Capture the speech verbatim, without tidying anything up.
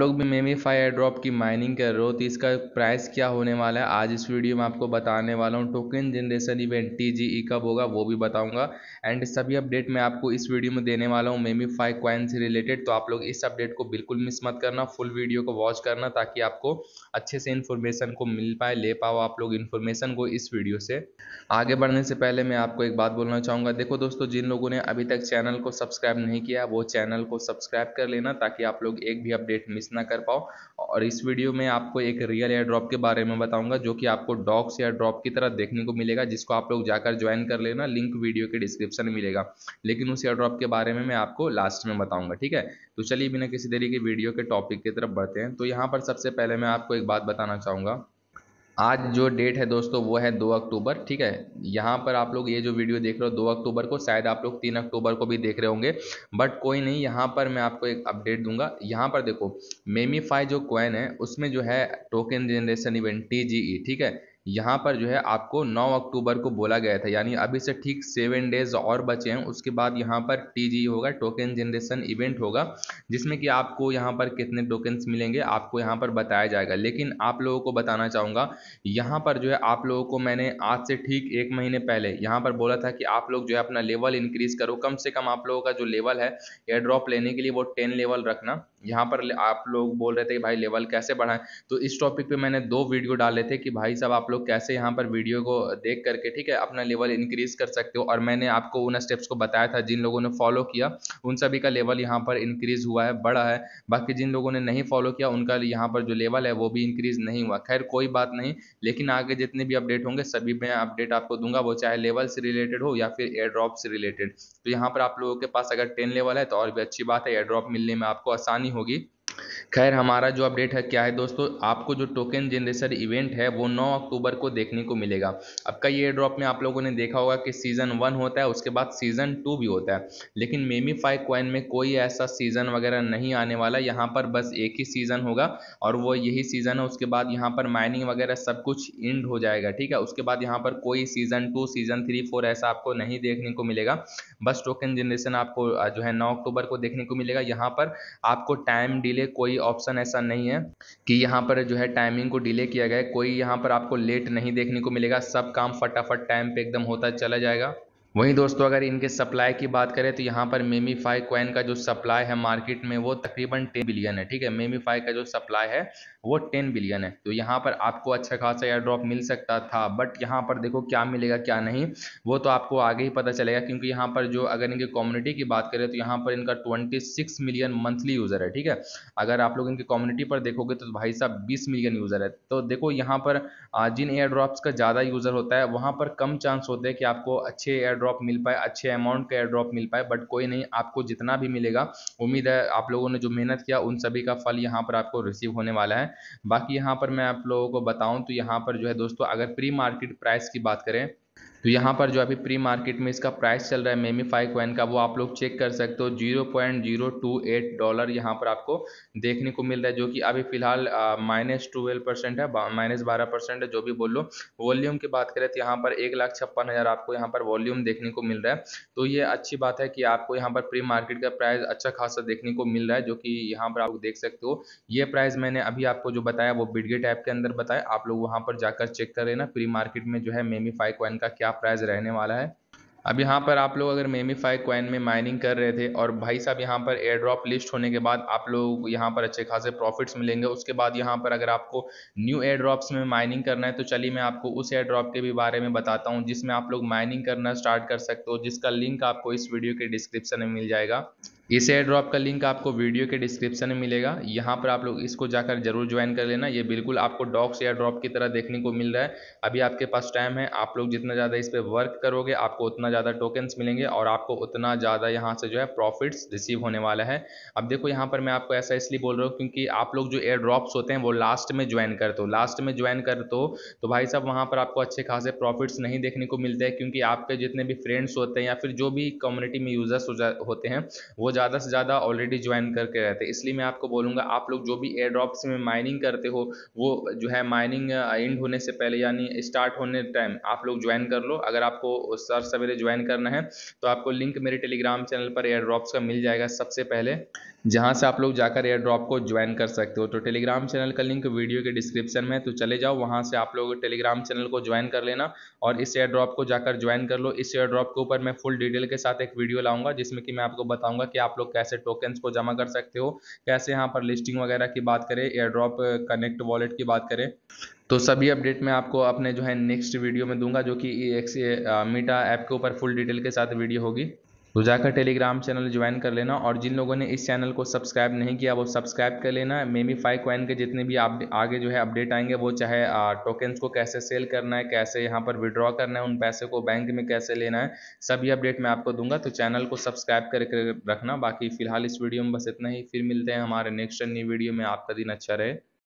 लोग भी Memefi air drop की माइनिंग कर रहे हो तो इसका प्राइस क्या होने वाला है आज इस वीडियो में आपको बताने वाला हूँ। टोकन जनरेशन इवेंट टीजीई कब होगा वो भी बताऊंगा एंड सभी अपडेट मैं आपको इस वीडियो में देने वाला हूँ मेमीफाई कॉइन से रिलेटेड। तो आप लोग इस अपडेट को बिल्कुल मिस मत करना, फुल वीडियो को वॉच करना ताकि आपको अच्छे से इन्फॉर्मेशन को मिल पाए, ले पाओ आप लोग इन्फॉर्मेशन को। इस वीडियो से आगे बढ़ने से पहले मैं आपको एक बात बोलना चाहूँगा। देखो दोस्तों, जिन लोगों ने अभी तक चैनल को सब्सक्राइब नहीं किया वो चैनल को सब्सक्राइब कर लेना ताकि आप लोग एक भी अपडेट मिस ना कर पाओ। और इस वीडियो में आपको एक रियल एयर ड्रॉप के बारे में बताऊंगा जो कि आपको डॉक्स एयर ड्रॉप की तरह देखने को मिलेगा, जिसको आप लोग जाकर ज्वाइन कर लेना, लिंक वीडियो के डिस्क्रिप्शन में मिलेगा। लेकिन उस एयर ड्रॉप के बारे में मैं आपको लास्ट में बताऊंगा, ठीक है। तो चलिए बिना किसी देरी के वीडियो के टॉपिक की तरफ बढ़ते हैं। तो यहाँ पर सबसे पहले मैं आपको एक बात बताना चाहूँगा। आज जो डेट है दोस्तों वो है दो अक्टूबर, ठीक है। यहाँ पर आप लोग ये जो वीडियो देख रहे हो दो अक्टूबर को, शायद आप लोग तीन अक्टूबर को भी देख रहे होंगे, बट कोई नहीं, यहाँ पर मैं आपको एक अपडेट दूंगा। यहाँ पर देखो, मेमीफाई जो कॉइन है उसमें जो है टोकन जनरेशन इवेंट टीजीई, ठीक है, यहाँ पर जो है आपको नौ अक्टूबर को बोला गया था, यानी अभी से ठीक सेवन डेज और बचे हैं। उसके बाद यहाँ पर टीजीई होगा, टोकन जनरेशन इवेंट होगा, जिसमें कि आपको यहाँ पर कितने टोकन्स मिलेंगे आपको यहाँ पर बताया जाएगा। लेकिन आप लोगों को बताना चाहूँगा, यहाँ पर जो है आप लोगों को मैंने आज से ठीक एक महीने पहले यहाँ पर बोला था कि आप लोग जो है अपना लेवल इंक्रीज करो। कम से कम आप लोगों का जो लेवल है एयर ड्रॉप लेने के लिए वो टेन लेवल रखना। यहाँ पर आप लोग बोल रहे थे कि भाई लेवल कैसे बढ़ाएं, तो इस टॉपिक पे मैंने दो वीडियो डाले थे कि भाई साहब आप लोग कैसे यहाँ पर वीडियो को देख करके, ठीक है, अपना लेवल इंक्रीज कर सकते हो। और मैंने आपको उन स्टेप्स को बताया था, जिन लोगों ने फॉलो किया उन सभी का लेवल यहाँ पर इंक्रीज हुआ है, बढ़ा है। बाकी जिन लोगों ने नहीं फॉलो किया उनका यहाँ पर जो लेवल है वो भी इंक्रीज नहीं हुआ। खैर कोई बात नहीं, लेकिन आगे जितने भी अपडेट होंगे सभी में अपडेट आपको दूंगा, वो चाहे लेवल से रिलेटेड हो या फिर एयर ड्रॉप से रिलेटेड। तो यहाँ पर आप लोगों के पास अगर टेन लेवल है तो और भी अच्छी बात है, एयर ड्रॉप मिलने में आपको आसानी होगी। खैर हमारा जो अपडेट है क्या है दोस्तों, आपको जो टोकन जनरेशन इवेंट है वो नौ अक्टूबर को देखने को मिलेगा। अब कई एयर ड्रॉप में आप लोगों ने देखा होगा कि सीजन वन होता है, उसके बाद सीजन टू भी होता है, लेकिन मेमीफाई कॉइन में कोई ऐसा सीजन वगैरह नहीं आने वाला। यहाँ पर बस एक ही सीजन होगा और वो यही सीजन है। उसके बाद यहाँ पर माइनिंग वगैरह सब कुछ एंड हो जाएगा, ठीक है। उसके बाद यहाँ पर कोई season two season three four ऐसा आपको नहीं देखने को मिलेगा। बस टोकन जनरेशन आपको जो है नौ अक्टूबर को देखने को मिलेगा। यहाँ पर आपको टाइम डिले कोई ऑप्शन ऐसा नहीं है कि यहाँ पर जो है टाइमिंग को डिले किया गया है, कोई यहाँ पर आपको लेट नहीं देखने को मिलेगा। सब काम फटाफट टाइम पे एकदम होता चला जाएगा। वहीं दोस्तों अगर इनके सप्लाई की बात करें तो यहाँ पर मेमीफाई कॉइन का जो सप्लाई है मार्केट में वो तकरीबन टेन बिलियन है, ठीक है। मेमीफाई का जो सप्लाई है वो टेन बिलियन है। तो यहाँ पर आपको अच्छा खासा एयर ड्रॉप मिल सकता था, बट यहाँ पर देखो क्या मिलेगा क्या नहीं वो तो आपको आगे ही पता चलेगा, क्योंकि यहाँ पर जो अगर इनकी कम्युनिटी की बात करें तो यहाँ पर इनका twenty six million monthly user है, ठीक है। अगर आप लोग इनकी कम्युनिटी पर देखोगे तो भाई साहब बीस मिलियन यूज़र है। तो देखो यहाँ पर जिन एयर ड्रॉप्स का ज़्यादा यूज़र होता है वहाँ पर कम चांस होते हैं कि आपको अच्छे एयर ड्रॉप मिल पाए, अच्छे अमाउंट का एयर ड्रॉप मिल पाए। बट कोई नहीं, आपको जितना भी मिलेगा उम्मीद है आप लोगों ने जो मेहनत किया उन सभी का फल यहाँ पर आपको रिसीव होने वाला है। बाकी यहाँ पर मैं आप लोगों को बताऊं तो यहाँ पर जो है दोस्तों अगर प्री मार्केट प्राइस की बात करें तो यहाँ पर जो अभी प्री मार्केट में इसका प्राइस चल रहा है मेमीफाई कॉइन का, वो आप लोग चेक कर सकते हो, zero point zero two eight dollar यहाँ पर आपको देखने को मिल रहा है, जो कि अभी फिलहाल माइनस ट्वेल्व परसेंट है, माइनस बारह परसेंट है, जो भी बोल लो। वॉल्यूम की बात करें तो यहाँ पर एक लाख छप्पन हज़ार आपको यहाँ पर वॉल्यूम देखने को मिल रहा है। तो ये अच्छी बात है कि आपको यहाँ पर प्री मार्केट का प्राइस अच्छा खासा देखने को मिल रहा है, जो कि यहाँ पर आप देख सकते हो। ये प्राइस मैंने अभी आपको जो बताया वो बिटगेट ऐप के अंदर बताया, आप लोग वहाँ पर जाकर चेक कर लेना प्री मार्केट में जो है मेमीफाई कॉइन का क्या प्राइस रहने वाला है। अब यहाँ पर आप लोग अगर मेमीफाई कॉइन में माइनिंग कर रहे थे और भाई साहब यहाँ पर एयर ड्रॉप लिस्ट होने के बाद आप लोग यहाँ पर अच्छे खासे प्रॉफिट्स मिलेंगे। उसके बाद यहाँ पर अगर आपको न्यू एयर ड्रॉप्स में माइनिंग करना है तो चलिए मैं आपको उस एयर ड्रॉप के भी बारे में बताता हूँ जिसमें आप लोग माइनिंग करना स्टार्ट कर सकते हो, जिसका लिंक आपको इस वीडियो के डिस्क्रिप्शन में मिल जाएगा। इस एयर ड्रॉप का लिंक आपको वीडियो के डिस्क्रिप्शन में मिलेगा, यहाँ पर आप लोग इसको जाकर जरूर ज्वाइन कर लेना। ये बिल्कुल आपको डॉक्स एयर ड्रॉप की तरह देखने को मिल रहा है। अभी आपके पास टाइम है, आप लोग जितना ज़्यादा इस पर वर्क करोगे आपको उतना ज़्यादा टोकन्स मिलेंगे और आपको उतना ज़्यादा यहाँ से जो है प्रॉफिट्स रिसीव होने वाला है। अब देखो यहाँ पर मैं आपको ऐसा इसलिए बोल रहा हूँ क्योंकि आप लोग जो एयर ड्रॉप्स होते हैं वो लास्ट में ज्वाइन करते हो, लास्ट में ज्वाइन करते हो तो भाई साहब वहाँ पर आपको अच्छे खासे प्रॉफिट्स नहीं देखने को मिलते हैं, क्योंकि आपके जितने भी फ्रेंड्स होते हैं या फिर जो भी कम्युनिटी में यूजर्स होते हैं वो ज़्यादा से ज़्यादा ऑलरेडी ज्वाइन करके रहते हैं। इसलिए मैं आपको बोलूँगा आप लोग जो भी एयर ड्रॉप्स में माइनिंग करते हो वो जो है माइनिंग एंड होने से पहले यानी स्टार्ट होने टाइम आप लोग ज्वाइन कर लो। अगर आपको सर सवेरे ज्वाइन करना है तो आपको लिंक मेरे टेलीग्राम चैनल पर एयर ड्रॉप्स का मिल जाएगा सबसे पहले, जहां से आप लोग जाकर एयर ड्रॉप को ज्वाइन कर सकते हो। तो टेलीग्राम चैनल का लिंक वीडियो के डिस्क्रिप्शन में है, तो चले जाओ वहां से आप लोग टेलीग्राम चैनल को ज्वाइन कर लेना और इस एयर ड्रॉप को जाकर ज्वाइन कर लो। इस एयर ड्रॉप के ऊपर मैं फुल डिटेल के साथ एक वीडियो लाऊंगा जिसमें कि मैं आपको बताऊंगा कि आप लोग कैसे टोकन्स को जमा कर सकते हो, कैसे यहाँ पर लिस्टिंग वगैरह की बात करें, एयर ड्रॉप कनेक्ट वॉलेट की बात करें। तो सभी अपडेट मैं आपको अपने जो है नेक्स्ट वीडियो में दूंगा, जो कि एक मीटा ऐप के ऊपर फुल डिटेल के साथ वीडियो होगी। तो जाकर टेलीग्राम चैनल ज्वाइन कर लेना और जिन लोगों ने इस चैनल को सब्सक्राइब नहीं किया वो सब्सक्राइब कर लेना। मेमी फाइव कॉइन के जितने भी आप आगे जो है अपडेट आएंगे, वो चाहे टोकन्स को कैसे सेल करना है, कैसे यहाँ पर विड्रॉ करना है, उन पैसे को बैंक में कैसे लेना है, सभी अपडेट मैं आपको दूंगा। तो चैनल को सब्सक्राइब करके रखना। बाकी फिलहाल इस वीडियो में बस इतना ही, फिर मिलते हैं हमारे नेक्स्ट न्यू वीडियो में। आपका दिन अच्छा रहे।